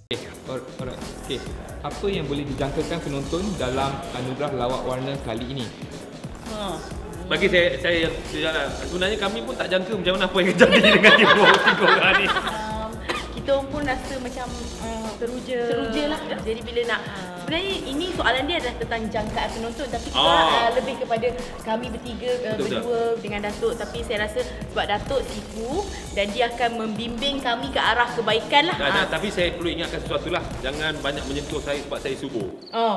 Alright. Okay. Apa yang boleh dijangkakan penonton dalam anugerah lawak warna kali ini? Bagi saya sebenarnya kami pun tak jangka macam mana apa yang terjadi dengan tiga orang ni. Kita pun rasa macam teruja lah. Jadi bila nak sebenarnya ini soalan dia adalah tentang jangkaan penonton, tapi kita lebih kepada kami bertiga berdua dengan Datuk. Tapi saya rasa sebab Datuk sifu dan dia akan membimbing kami ke arah kebaikan lah. Tapi saya perlu ingatkan sesuatu lah, jangan banyak menyentuh saya sebab saya subur.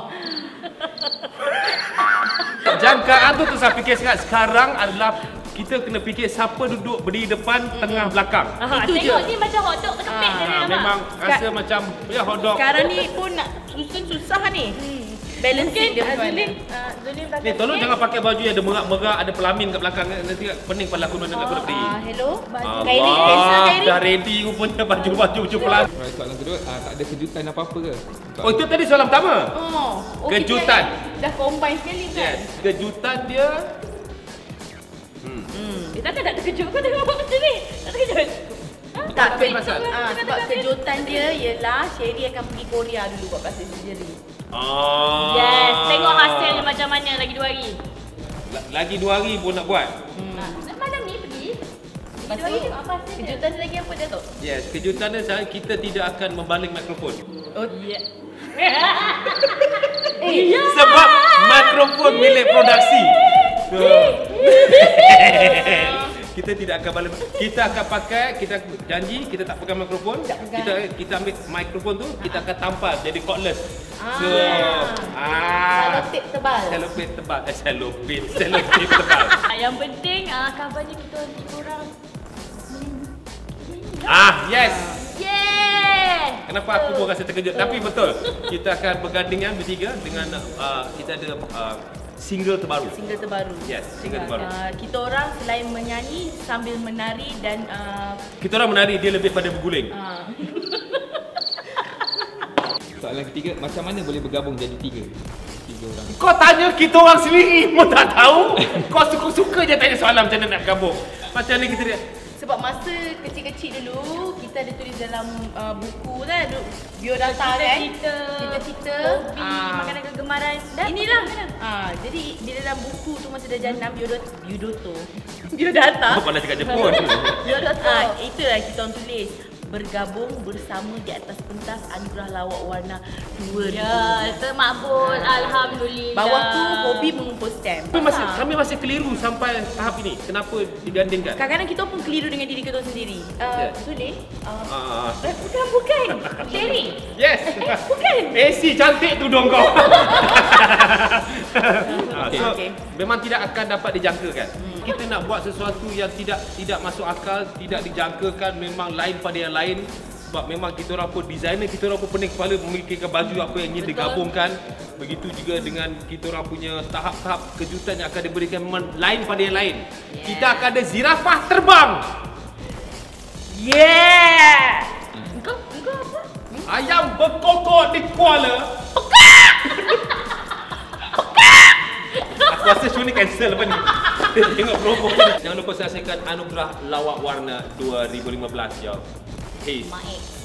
Jangkaan tu saya fikir sekarang adalah kita kena fikir siapa duduk berdiri depan, tengah, belakang. Itu je. Tengok ni macam hotdog terkepit dia nampak. Memang rasa macam ya hotdog. Sekarang ni pun nak susun susah ni. Balancing dia macam mana? Ni tolong jangan pakai baju yang ada merak-merak, ada pelamin kat belakang, nanti pening kepala aku nak berdiri. Hello, Kairi, dah ready rupanya baju pelan. Alright, soalan kedua, tak ada kejutan apa-apa ke? Oh, itu tadi soalan pertama. Kejutan. Dah combine sekali kan? Yes, kejutan dia. Dia tak terkejut kau tengok macam ni. Tak terkejut. Tak, sebab kejutan dia ialah Sherry akan pergi Korea dulu buat plastik surgery. Yes, tengok hasilnya macam mana lagi 2 hari. Lagi 2 hari pun nak buat. Malam ni pergi. Lepas tu, kejutan dia lagi apa dia tu? Yes, kejutan dia kita tidak akan membaling mikrofon. Oh, ya. Sebab mikrofon milik produksi. Kita tidak akan balik. Kita akan pakai, kita janji kita tak pegang mikrofon. Kita ambil mikrofon tu, kita akan tampal jadi cordless. Selotip tebal. Selotip tebal. Yang penting kabarnya kita orang. Yes. Yeah. Kenapa aku pun rasa terkejut, tapi betul. Kita akan bergandingan bertiga dengan kita ada single terbaru. Yes, single terbaru. Kita orang selain menyanyi sambil menari dan kita orang menari, dia lebih pada berguling. Soalan ketiga, macam mana boleh bergabung jadi tiga orang? Kau tanya kita orang sendiri pun tak tahu. Kau suka-suka je tanya soalan macam mana nak bergabung. Macam ni kita sebab masa kecil-kecil dulu kita ada tulis dalam buku kan, biodata kan, cita-cita, hobi, makanan kegemaran. Inilah. Jadi bila dalam buku tu masa dah jana biodata. Kau pandai cakap Jepun. Biodata. Itulah kita orang tulis. Bergabung bersama di atas pentas anugerah lawak warna 2000. Ya, termakbul. Alhamdulillah. Bawah tu hobi mengumpul stamp. Kami masih keliru sampai tahap ini. Kenapa digandingkan? Kadang-kadang kita pun keliru dengan diri kita sendiri. Tulis. Bukan. Sherry. Yes. Bukan. AC cantik tudung kau. Okay. Memang tidak akan dapat dijangkakan. Kita nak buat sesuatu yang tidak masuk akal, tidak dijangkakan, memang lain pada yang lain. Sebab memang kita orang pun designer, kita orang pun pening kepala memikirkan baju apa yang ingin digabungkan. Begitu juga dengan kita orang punya tahap-tahap kejutan yang akan diberikan, memang lain pada yang lain. Kita akan ada zirafah terbang. Engkau apa? Ayam berkokok di Kuala. Aku rasa show ni cancel lepas ni. Tengok promo. Jangan lupa saksikan anugerah lawak warna 2015 ya. Peace.